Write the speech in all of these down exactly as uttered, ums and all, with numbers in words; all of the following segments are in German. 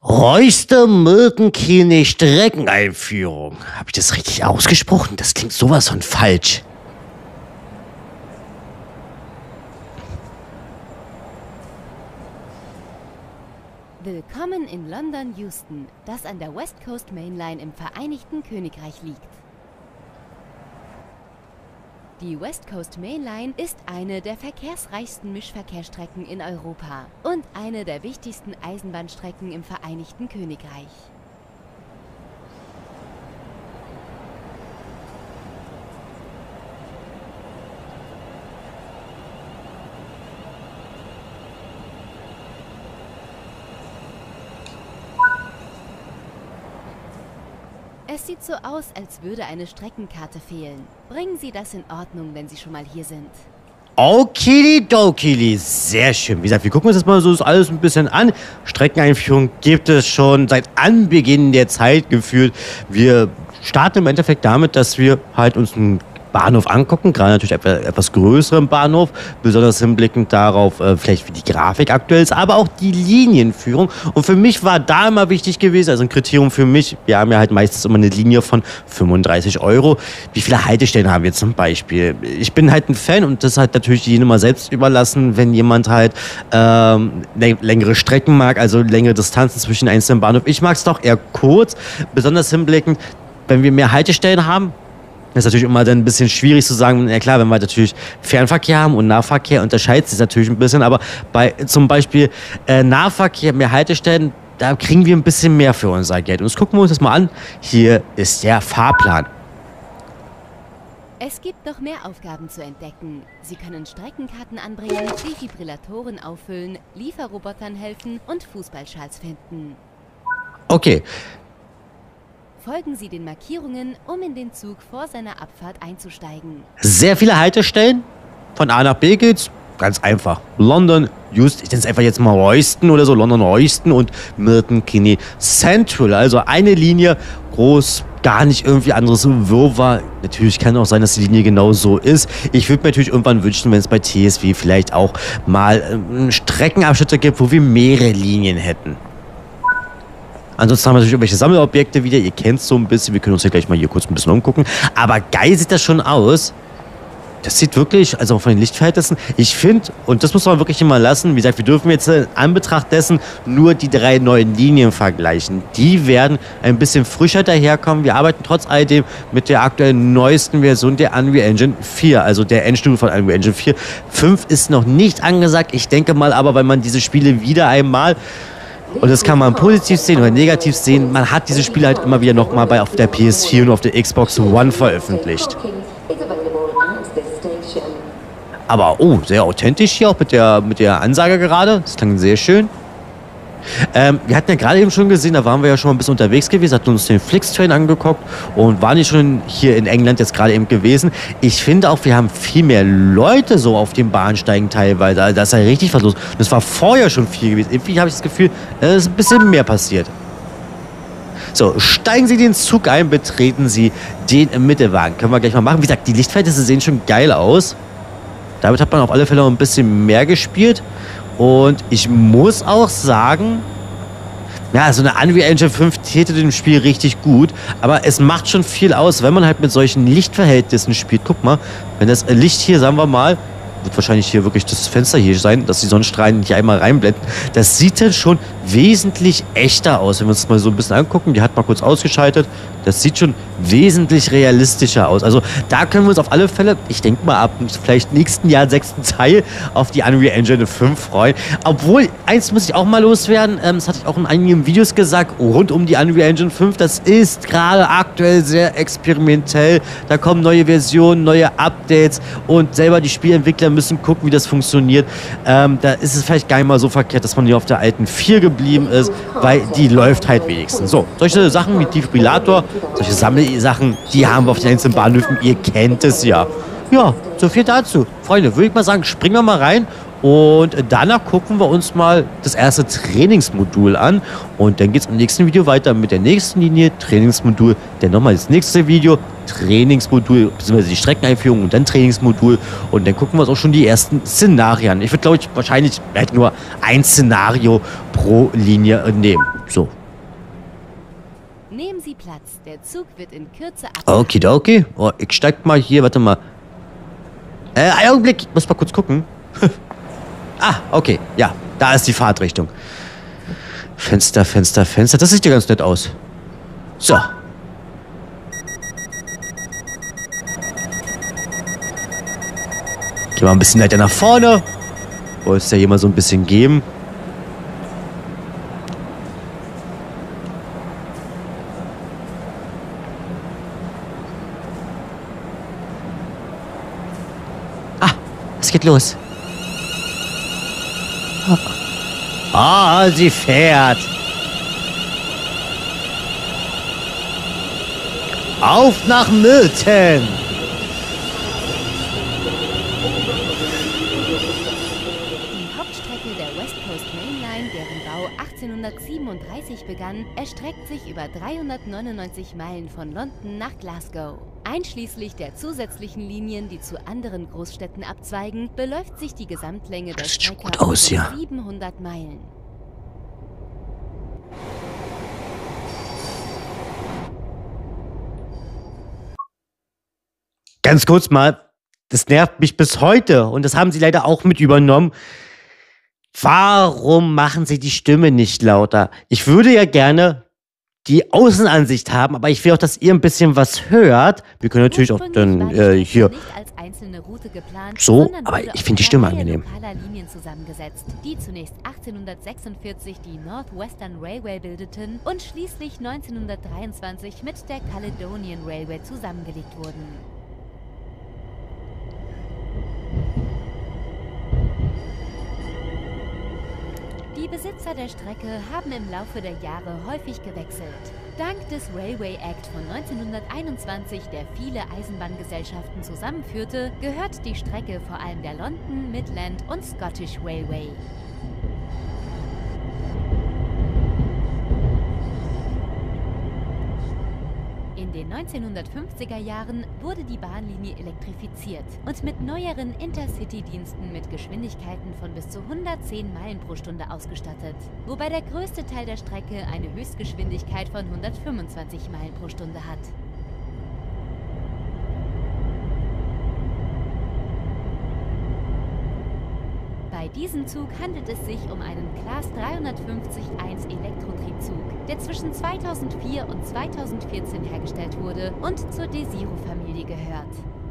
Royster Mürtenkini Streckeneinführung. Habe ich das richtig ausgesprochen? Das klingt sowas von falsch. Willkommen in London Euston, das an der West Coast Main Line im Vereinigten Königreich liegt. Die West Coast Main Line ist eine der verkehrsreichsten Mischverkehrsstrecken in Europa und eine der wichtigsten Eisenbahnstrecken im Vereinigten Königreich. Es sieht so aus, als würde eine Streckenkarte fehlen. Bringen Sie das in Ordnung, wenn Sie schon mal hier sind. Okidokili, sehr schön. Wie gesagt, wir gucken uns das mal so alles ein bisschen an. Streckeneinführung gibt es schon seit Anbeginn der Zeit gefühlt. Wir starten im Endeffekt damit, dass wir halt uns einen Bahnhof angucken, gerade natürlich etwas, etwas größeren Bahnhof, besonders hinblickend darauf, äh, vielleicht wie die Grafik aktuell ist, aber auch die Linienführung. Und für mich war da immer wichtig gewesen, also ein Kriterium für mich, wir haben ja halt meistens immer eine Linie von fünfunddreißig Euro. Wie viele Haltestellen haben wir zum Beispiel? Ich bin halt ein Fan und das halt natürlich jedem mal selbst überlassen, wenn jemand halt ähm, längere Strecken mag, also längere Distanzen zwischen einzelnen Bahnhöfen. Ich mag es doch eher kurz, besonders hinblickend, wenn wir mehr Haltestellen haben. Das ist natürlich immer dann ein bisschen schwierig zu sagen, ja klar, wenn wir natürlich Fernverkehr haben und Nahverkehr, unterscheidet sich natürlich ein bisschen, aber bei zum Beispiel äh, Nahverkehr, mehr Haltestellen, da kriegen wir ein bisschen mehr für unser Geld. Und jetzt gucken wir uns das mal an. Hier ist der Fahrplan. Es gibt noch mehr Aufgaben zu entdecken. Sie können Streckenkarten anbringen, Defibrillatoren auffüllen, Lieferrobotern helfen und Fußballschals finden. Okay. Folgen Sie den Markierungen, um in den Zug vor seiner Abfahrt einzusteigen. Sehr viele Haltestellen. Von A nach B geht's. Ganz einfach. London, Euston, ich nenne es einfach jetzt mal Royston oder so. London Euston und Milton Keynes Central. Also eine Linie, groß, gar nicht irgendwie anderes Wirrwarr. Natürlich kann auch sein, dass die Linie genau so ist. Ich würde mir natürlich irgendwann wünschen, wenn es bei T S W vielleicht auch mal äh, Streckenabschnitte gibt, wo wir mehrere Linien hätten. Ansonsten haben wir natürlich irgendwelche Sammelobjekte wieder. Ihr kennt es so ein bisschen. Wir können uns hier gleich mal hier kurz ein bisschen umgucken. Aber geil sieht das schon aus. Das sieht wirklich, also von den Lichtverhältnissen, ich finde, und das muss man wirklich immer lassen, wie gesagt, wir dürfen jetzt in Anbetracht dessen nur die drei neuen Linien vergleichen. Die werden ein bisschen frischer daherkommen. Wir arbeiten trotz alledem mit der aktuellen neuesten Version der Unreal Engine vier, also der Endstufe von Unreal Engine vier. fünf ist noch nicht angesagt. Ich denke mal aber, weil man diese Spiele wieder einmal... Und das kann man positiv sehen oder negativ sehen. Man hat diese Spiele halt immer wieder nochmal bei auf der P S vier und auf der Xbox One veröffentlicht. Aber oh, sehr authentisch hier auch mit der, mit der Ansage gerade. Das klang sehr schön. Ähm, wir hatten ja gerade eben schon gesehen, da waren wir ja schon mal ein bisschen unterwegs gewesen, hatten uns den Flixtrain angeguckt und waren nicht schon hier in England jetzt gerade eben gewesen. Ich finde auch, wir haben viel mehr Leute so auf den Bahnsteigen teilweise. Also da ist ja richtig was los. Das war vorher schon viel gewesen. Irgendwie habe ich das Gefühl, es ist ein bisschen mehr passiert. So, steigen Sie den Zug ein, betreten Sie den Mittelwagen. Können wir gleich mal machen. Wie gesagt, die Lichtverhältnisse sehen schon geil aus. Damit hat man auf alle Fälle noch ein bisschen mehr gespielt. Und ich muss auch sagen, ja, so eine Unreal Engine fünf täte dem Spiel richtig gut. Aber es macht schon viel aus, wenn man halt mit solchen Lichtverhältnissen spielt. Guck mal, wenn das Licht hier, sagen wir mal, wird wahrscheinlich hier wirklich das Fenster hier sein, dass die Sonnenstrahlen hier einmal reinblenden. Das sieht dann schon wesentlich echter aus, wenn wir uns das mal so ein bisschen angucken. Die hat mal kurz ausgeschaltet. Das sieht schon wesentlich realistischer aus. Also da können wir uns auf alle Fälle, ich denke mal ab vielleicht nächsten Jahr, sechsten Teil, auf die Unreal Engine fünf freuen. Obwohl, eins muss ich auch mal loswerden, ähm, das hatte ich auch in einigen Videos gesagt, rund um die Unreal Engine fünf, das ist gerade aktuell sehr experimentell. Da kommen neue Versionen, neue Updates und selber die Spielentwickler müssen gucken, wie das funktioniert. Ähm, da ist es vielleicht gar nicht mal so verkehrt, dass man hier auf der alten vier geblieben ist, weil die läuft halt wenigstens. So, solche Sachen wie Defibrillator, solche Sammelsachen, die haben wir auf den einzelnen Bahnhöfen. Ihr kennt es ja. Ja, so viel dazu. Freunde, würde ich mal sagen, springen wir mal rein. Und danach gucken wir uns mal das erste Trainingsmodul an. Und dann geht es im nächsten Video weiter mit der nächsten Linie, Trainingsmodul. Dann nochmal das nächste Video, Trainingsmodul, beziehungsweise die Streckeneinführung und dann Trainingsmodul. Und dann gucken wir uns auch schon die ersten Szenarien an. Ich würde, glaube ich, wahrscheinlich nur ein Szenario pro Linie nehmen. So. Nehmen Sie Platz. Der Zug wird in Kürze ab. Okidoki. Oh, ich steig mal hier, warte mal. Äh, einen Augenblick, ich muss mal kurz gucken. Ah, okay, ja, da ist die Fahrtrichtung. Fenster, Fenster, Fenster, das sieht ja ganz nett aus. So. Gehen wir ein bisschen weiter nach vorne. Wollte es ja hier mal so ein bisschen geben. Ah, es geht los. Ah, sie fährt. Auf nach Milton. Die Hauptstrecke der West Coast Main Line, deren Bau achtzehnhundertsiebenunddreißig begann, erstreckt sich über dreihundertneunundneunzig Meilen von London nach Glasgow. Einschließlich der zusätzlichen Linien, die zu anderen Großstädten abzweigen, beläuft sich die Gesamtlänge der Das sieht schon Strecke gut aus, auf ja. siebenhundert Meilen. Ganz kurz mal, das nervt mich bis heute und das haben sie leider auch mit übernommen. Warum machen sie die Stimme nicht lauter? Ich würde ja gerne die Außenansicht haben, aber ich will auch, dass ihr ein bisschen was hört. Wir können natürlich auch dann Ursprünglich war die äh, Strecke hier nicht als einzelne Route geplant, so, sondern aber wurde ich aus finde die einer Stimme Reihe angenehm. lokaler Linien zusammengesetzt, die zunächst achtzehnhundertsechsundvierzig die North Western Railway bildeten und schließlich neunzehnhundertdreiundzwanzig mit der Caledonian Railway zusammengelegt wurden. Die Besitzer der Strecke haben im Laufe der Jahre häufig gewechselt. Dank des Railway Act von neunzehnhunderteinundzwanzig, der viele Eisenbahngesellschaften zusammenführte, gehört die Strecke vor allem der London, Midland und Scottish Railway. In den neunzehnhundertfünfziger Jahren wurde die Bahnlinie elektrifiziert und mit neueren Intercity-Diensten mit Geschwindigkeiten von bis zu hundertzehn Meilen pro Stunde ausgestattet, wobei der größte Teil der Strecke eine Höchstgeschwindigkeit von hundertfünfundzwanzig Meilen pro Stunde hat. Bei diesem Zug handelt es sich um einen Class dreihundertfünfzig eins Elektrotriebzug, der zwischen zweitausendvier und zweitausendvierzehn hergestellt wurde und zur Desiro-Familie gehört.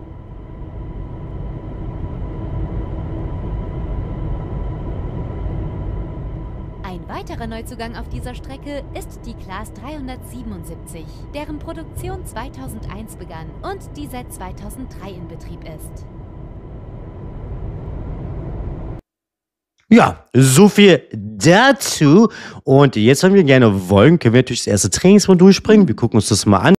Ein weiterer Neuzugang auf dieser Strecke ist die Class dreihundertsiebenundsiebzig, deren Produktion zweitausendeins begann und die seit zweitausenddrei in Betrieb ist. Ja, so viel dazu. Und jetzt, wenn wir gerne wollen, können wir natürlich das erste Trainingsmodul springen. Wir gucken uns das mal an.